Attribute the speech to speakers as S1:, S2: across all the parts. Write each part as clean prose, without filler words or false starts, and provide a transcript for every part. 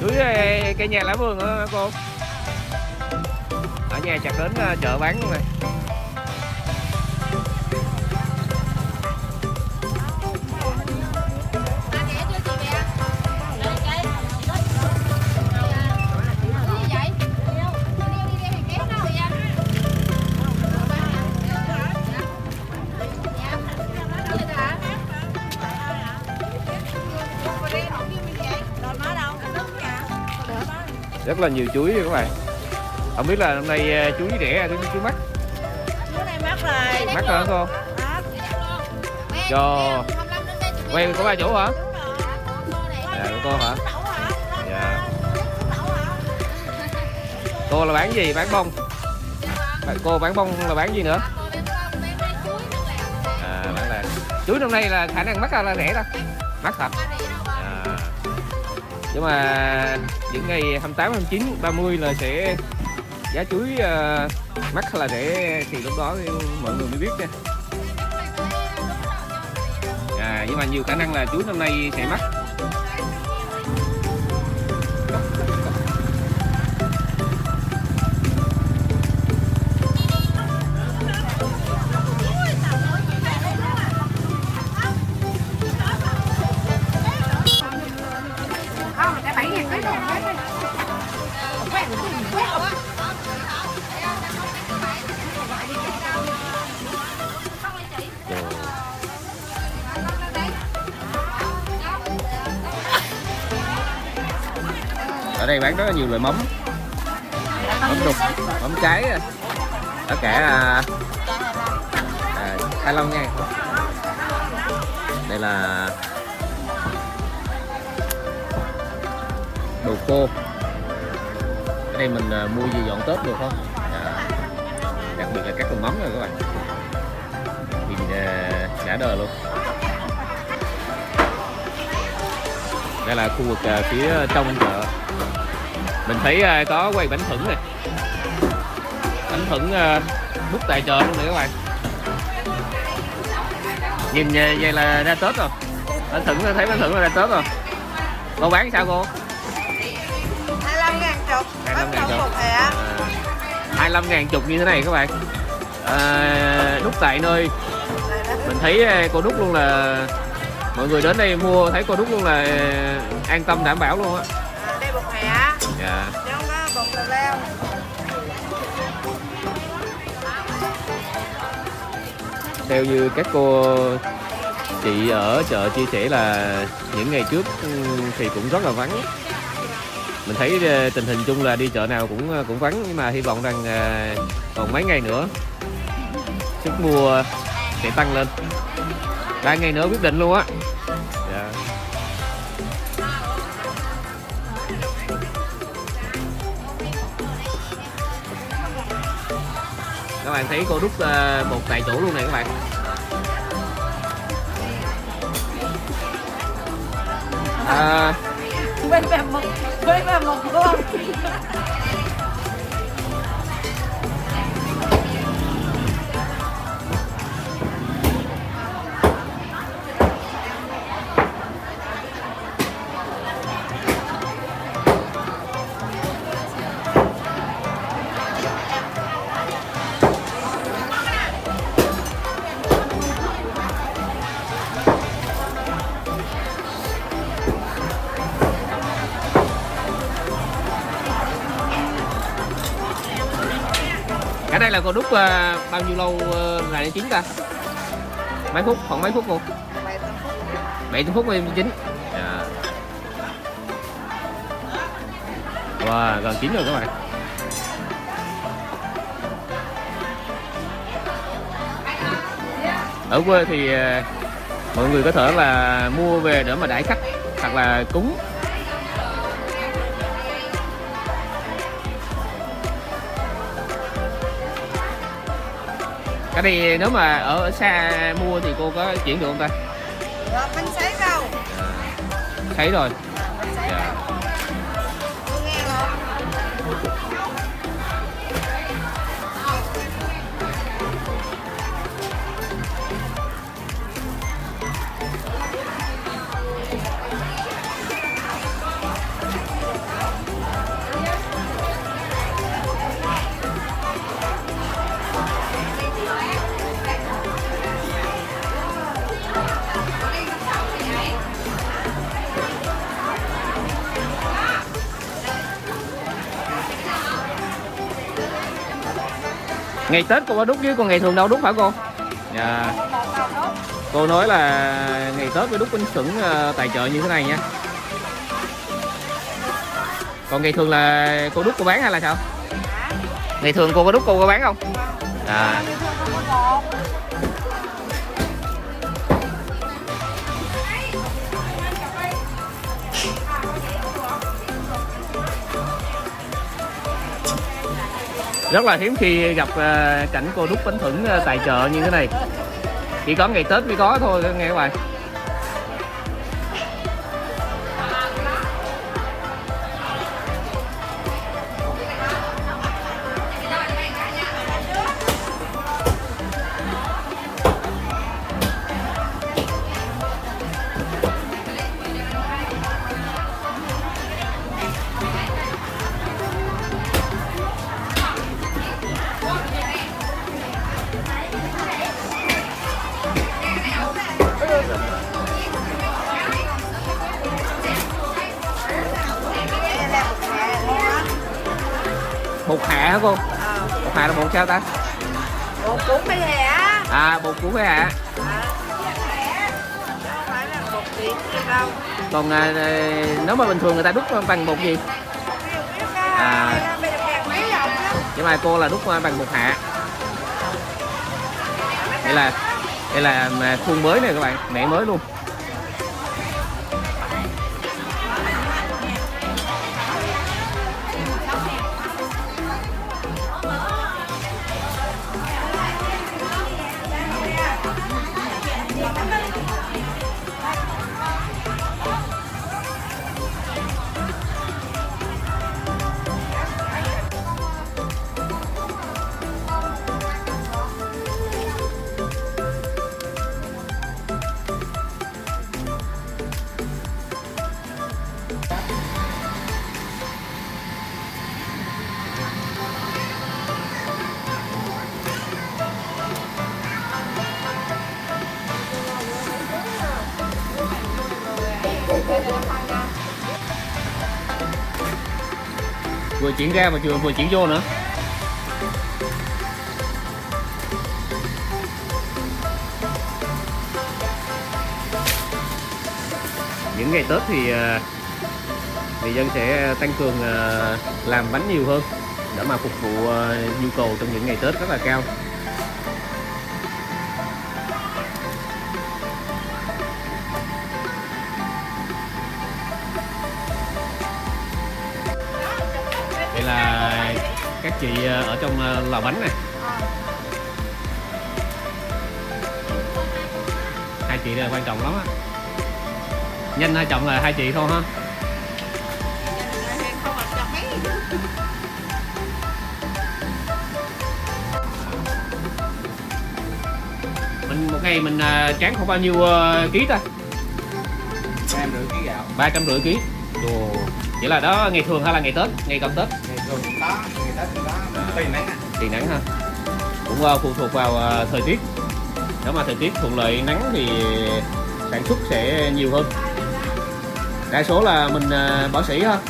S1: Chuối cây nhà lá vườn hả cô? Ở nhà chặt đến chợ bán luôn này. Rất là nhiều chuối các bạn. Không biết là năm nay chuối rẻ hay chuối mắc?
S2: Chuối này mắc rồi.
S1: Mắc hả cô? Cho quay có 3 chỗ hả? Dạ của cô hả? Dạ. Cô là bán gì? Bán bông. Cô bán bông là bán gì nữa? À, bán là chuối năm nay là khả năng mắc hay là rẻ ta? Mắc thật. À. Nhưng mà những ngày 28, 29, 30 là sẽ giá chuối mắc hay là rẻ thì lúc đó thì mọi người mới biết nha. À, nhưng mà nhiều khả năng là chuối năm nay sẽ mắc. Ở đây bán rất là nhiều loại mắm, mắm đục, mắm trái, tất cả 25 ngàn. Đây là đồ khô. Ở đây mình mua gì dọn Tết được không? Đặc biệt là các loại mắm rồi các bạn, nhìn đã đời luôn. Đây là khu vực phía trong chợ. Mình thấy có quầy bánh thửng này, bánh thửng đúc tại chợ luôn này các bạn. Nhìn vậy là ra Tết rồi. Bánh thửng, thấy bánh thửng là ra Tết rồi. Cô bán sao cô?
S2: 25 ngàn chục.
S1: 25 ngàn chục. 25
S2: 25
S1: ngàn chục như thế này các bạn. Đúc tại nơi. Mình thấy cô đúc luôn là mọi người đến đây mua thấy cô đúc luôn là an tâm đảm bảo luôn á.
S2: Đây bột mè.
S1: Dạ.
S2: Chứ không có bột tào lao.
S1: Theo như các cô chị ở chợ chia sẻ là những ngày trước thì cũng rất là vắng. Mình thấy tình hình chung là đi chợ nào cũng vắng, nhưng mà hy vọng rằng còn mấy ngày nữa sức mua sẽ tăng lên. 3 ngày nữa quyết định luôn á. Dạ. Các bạn thấy cô đúc bột tại chỗ luôn này các bạn.
S2: Bên một luôn.
S1: Cái đây là cô đúc bao nhiêu lâu là nó chín ta? Mấy phút? Khoảng mấy phút cô? 7 phút mới chín. Dạ. Wow, gần chín rồi các bạn. Ở quê thì mọi người có thể là mua về để mà đãi khách hoặc là cúng. Cái này nếu mà ở xa mua thì cô có chuyển được không ta?
S2: Rồi, bánh sấy đâu?
S1: Sấy rồi.
S2: Dạ. Cô nghe không?
S1: Ngày Tết cô có đúc chứ còn ngày thường đâu đúc hả cô? Dạ. Cô nói là ngày Tết mới đúc bánh sửng tài trợ như thế này nha. Còn ngày thường là cô đúc cô bán hay là sao? Ngày thường cô có đúc cô có bán không? À. Rất là hiếm khi gặp cảnh cô đúc bánh sửng tài trợ như thế này. Chỉ có ngày Tết mới có thôi nghe các bạn. Bột hạ hả cô? Bột hạ là bột sao ta?
S2: Bột cuốn cái hẹ.
S1: À, bột cuốn cái hạ.
S2: Không phải là bột tiện gì đâu.
S1: Còn nếu mà bình thường người ta đúc bằng bột gì? À, nhưng mà cô là đúc bằng bột hạ. Đây là khuôn mới này các bạn, mẻ mới luôn. Vừa chuyển ra mà vừa chuyển vô nữa. Những ngày Tết thì người dân sẽ tăng cường làm bánh nhiều hơn để mà phục vụ nhu cầu trong những ngày Tết rất là cao. Đây là các chị ở trong lò bánh này. Hai chị đây là quan trọng lắm á. Nhanh hay chậm là hai chị thôi ha. Một ngày mình tráng khoảng bao nhiêu ký ta?
S3: 350 kg gạo.
S1: 350 kg. Ồ, vậy là đó ngày thường hay là ngày Tết, ngày cận Tết?
S3: Ngày thường cũng có, ngày Tết cũng có, tùy nắng.
S1: Tùy nắng ha. Cũng phụ thuộc vào thời tiết. Nếu mà thời tiết thuận lợi nắng thì sản xuất sẽ nhiều hơn. Đa số là mình bỏ sỉ ha.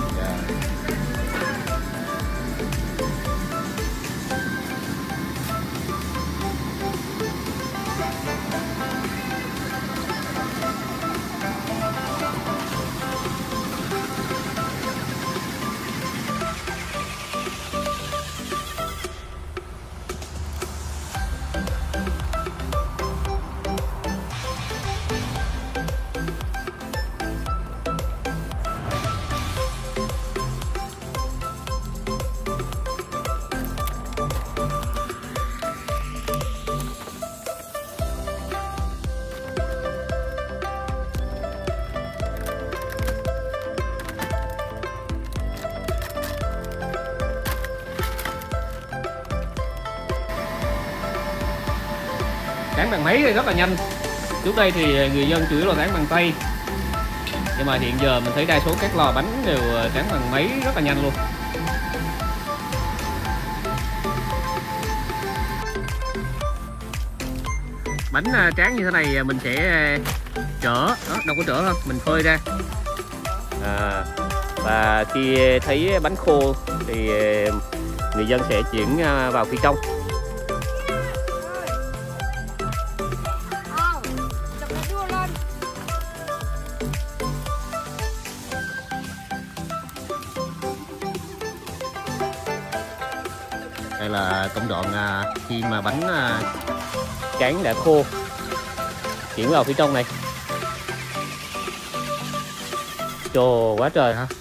S1: Tráng bằng máy thì rất là nhanh. Trước đây thì người dân chủ yếu là tráng bằng tay, nhưng mà hiện giờ mình thấy đa số các lò bánh đều tráng bằng máy rất là nhanh luôn. Bánh tráng như thế này mình sẽ trở đó, đâu có trở đâu, mình phơi ra và khi thấy bánh khô thì người dân sẽ chuyển vào phía trong là công đoạn khi mà bánh tráng đã khô chuyển vào phía trong này. Trời quá trời ha.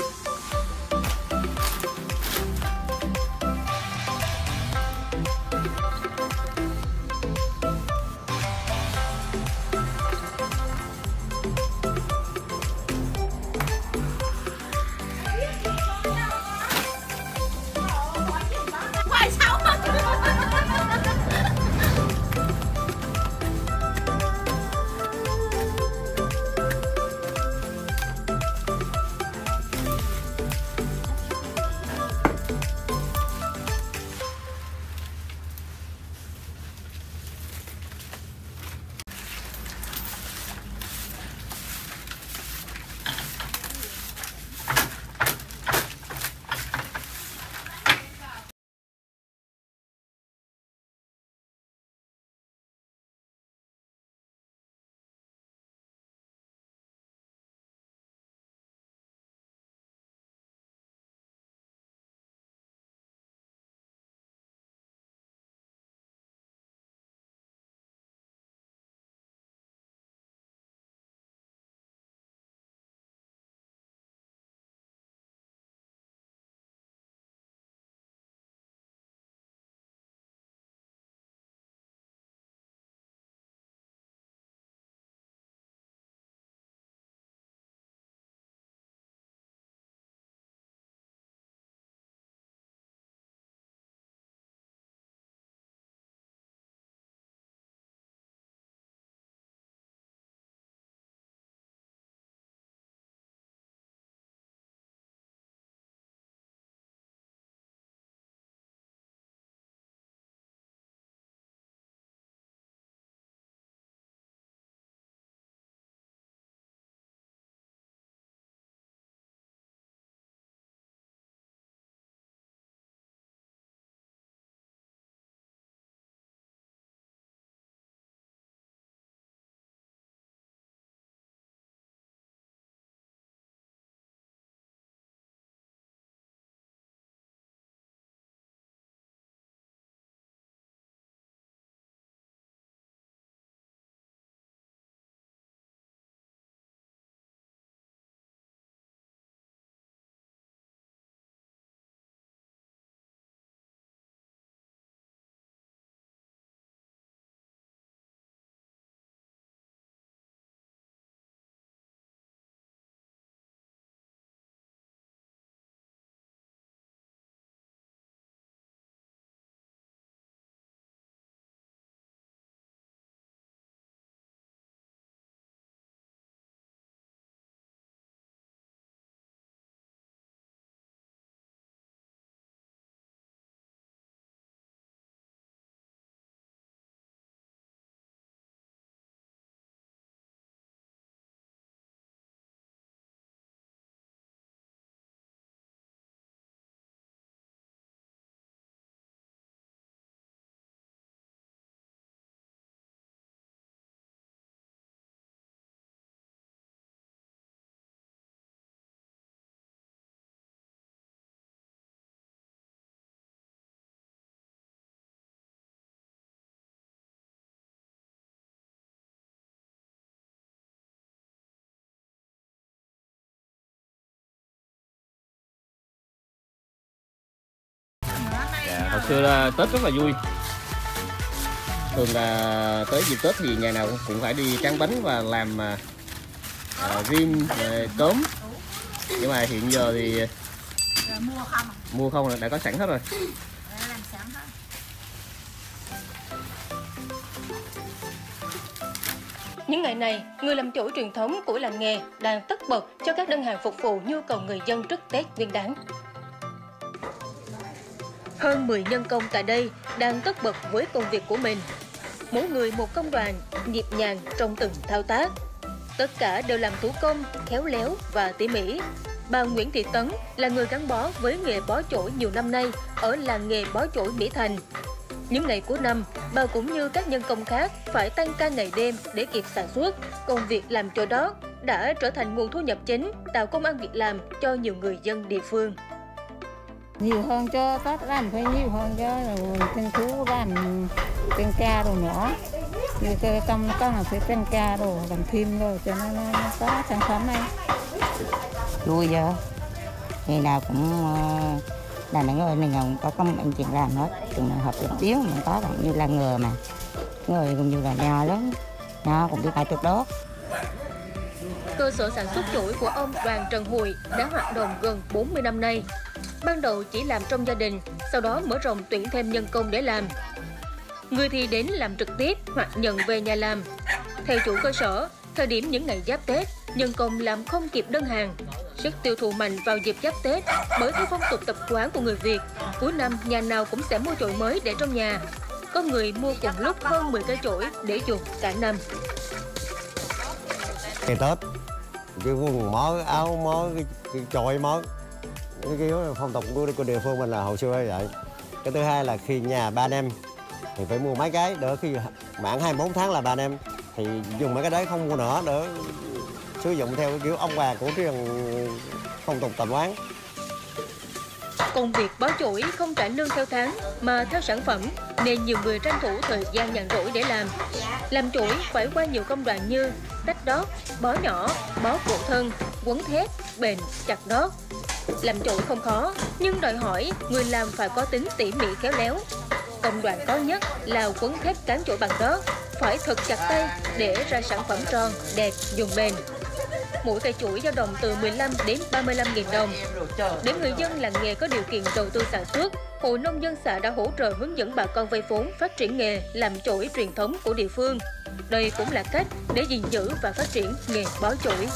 S1: Hồi xưa là Tết rất là vui. Thường là tới dịp Tết thì nhà nào cũng phải đi tráng bánh và làm rim, cốm. Nhưng mà hiện giờ thì mua không là đã có sẵn hết rồi.
S4: Những ngày này, người làm chủ truyền thống của làng nghề đang tất bật cho các đơn hàng phục vụ nhu cầu người dân trước Tết Nguyên đán. Hơn 10 nhân công tại đây đang tất bật với công việc của mình. Mỗi người một công đoạn, nhịp nhàng trong từng thao tác. Tất cả đều làm thủ công, khéo léo và tỉ mỉ. Bà Nguyễn Thị Tấn là người gắn bó với nghề bó chổi nhiều năm nay ở làng nghề bó chổi Mỹ Thành. Những ngày cuối năm, bà cũng như các nhân công khác phải tăng ca ngày đêm để kịp sản xuất. Công việc làm chổi đót đã trở thành nguồn thu nhập chính, tạo công ăn việc làm cho nhiều người dân địa phương.
S5: Nhiều hơn cho Tết làm phải nhiều hơn cho rồi trên chú làm tăng ca rồi nữa. Như cái công có là phải tăng ca rồi làm thêm rồi cho nó có sản phẩm này.
S6: Vui giờ. Ngày nào cũng là những người này cũng có công anh chuyện làm hết. Từng hợp dụng tiếng mình có bạn như là ngờ mà. Người cũng như là nho lớn. Nho cũng đi phải trực đốt.
S4: Cơ sở sản xuất chổi của ông Đoàn Trần Hùi đã hoạt động gần 40 năm nay. Ban đầu chỉ làm trong gia đình, sau đó mở rộng tuyển thêm nhân công để làm. Người thì đến làm trực tiếp hoặc nhận về nhà làm. Theo chủ cơ sở, thời điểm những ngày giáp Tết, nhân công làm không kịp đơn hàng. Sức tiêu thụ mạnh vào dịp giáp Tết bởi theo phong tục tập quán của người Việt. Cuối năm, nhà nào cũng sẽ mua chổi mới để trong nhà. Có người mua cùng lúc hơn 10 cây chổi để dùng cả năm.
S7: Ngày Tết, cái quần mới, áo mới, cái chổi mới. Cái kiểu phong tục của địa phương mình là hồi xưa như vậy. Cái thứ hai là khi nhà ba anh em thì phải mua mấy cái, đỡ khi mãn 24 tháng là ba anh em thì dùng mấy cái đấy không mua nữa, đỡ sử dụng theo cái kiểu ông bà của riêng phong tục tập quán.
S4: Công việc bó chổi không trả lương theo tháng mà theo sản phẩm, nên nhiều người tranh thủ thời gian nhàn rỗi để làm. Làm chổi phải qua nhiều công đoạn như tách đót, bó nhỏ, bó bộ thân, quấn thép, bền, chặt đót. Làm chổi không khó, nhưng đòi hỏi người làm phải có tính tỉ mỉ khéo léo. Công đoạn khó nhất là quấn thép cán chổi bằng đót, phải thật chặt tay để ra sản phẩm tròn, đẹp, dùng bền. Mỗi cây chổi dao động từ 15 đến 35.000 đồng. Để người dân làng nghề có điều kiện đầu tư sản xuất, Hội Nông dân xã đã hỗ trợ hướng dẫn bà con vay vốn phát triển nghề làm chổi truyền thống của địa phương. Đây cũng là cách để gìn giữ và phát triển nghề bó chổi.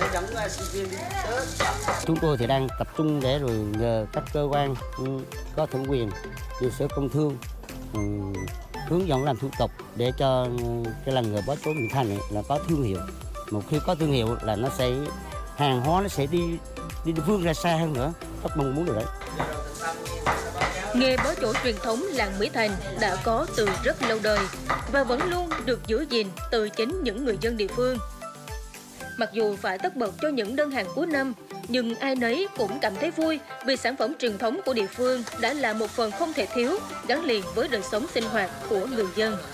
S6: Chúng tôi thì đang tập trung để rồi nhờ các cơ quan có thẩm quyền như Sở Công Thương hướng dẫn làm thủ tục để cho cái làng nghề bó chổi Bình Thành này là có thương hiệu. Một khi có thương hiệu là nó sẽ hàng hóa nó sẽ đi địa phương ra xa hơn nữa. Rất mong muốn được đấy.
S4: Nghề bó chổi truyền thống làng Mỹ Thành đã có từ rất lâu đời và vẫn luôn được giữ gìn từ chính những người dân địa phương. Mặc dù phải tất bật cho những đơn hàng cuối năm, nhưng ai nấy cũng cảm thấy vui vì sản phẩm truyền thống của địa phương đã là một phần không thể thiếu gắn liền với đời sống sinh hoạt của người dân.